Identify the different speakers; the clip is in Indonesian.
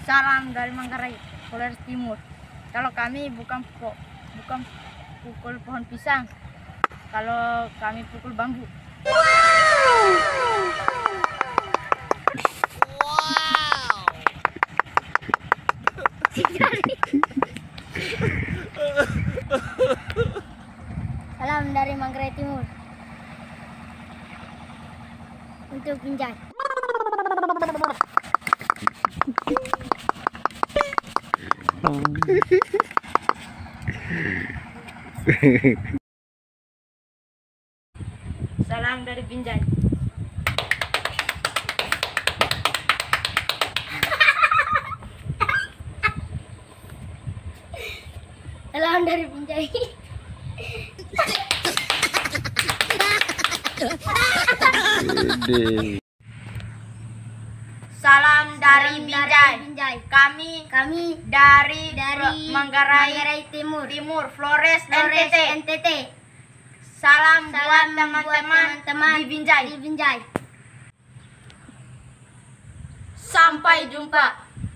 Speaker 1: Salam dari Manggarai, Flores Timur. Kalau kami bukan pukul pohon pisang, kalau kami pukul bambu.
Speaker 2: Salam dari Manggarai Timur untuk Binjai.
Speaker 1: Salam dari Binjai.
Speaker 2: Salam dari Binjai.
Speaker 1: Salam dari Binjai. Kami dari Manggarai
Speaker 2: Timur,
Speaker 1: Flores,
Speaker 2: Flores,
Speaker 1: NTT.
Speaker 2: NTT.
Speaker 1: Salam buat
Speaker 2: teman-teman
Speaker 1: teman-teman di Binjai.
Speaker 2: Binjai.
Speaker 1: Sampai jumpa.